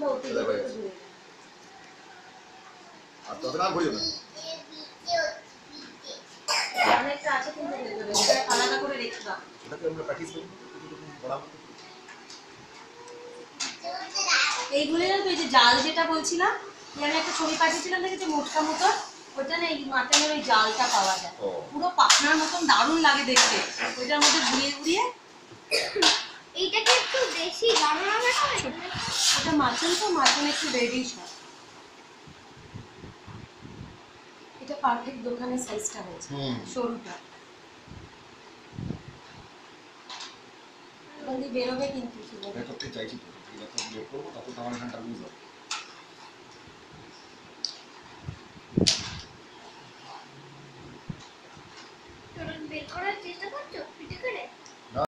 আর তবে না ঘুরিও না অনেকটা আছে কিন্তু ভেতরে আলাদা করে রেখে দাও এটাকে আমরা প্র্যাকটিস করি বরাবর এইগুলো না তো এই যে জাল যেটা বলছিলাম আমি একটা ছবি পাঠিয়েছিলাম দেখেছি মোটকা মতো ওটা না এই মাটনের ওই জালটা পাওয়া যায় পুরো পাখনার মতন দারুণ লাগে দেখতে ওইটার মধ্যে ঘুরিয়ে ঘুরিয়ে এইটা কি একটু বেশি গাঢ় রঙের হয় ওটা মাটন তো মাটন একটু রেডিশ হয় এটা পারফেক্ট দোকানের সাইজটা হয়েছে সরুটা ওখান দিয়ে বেরোবে কিন্তু করতে চাইছি তো এটা তো বের করবো তত আমার এখানটা লুজ হবে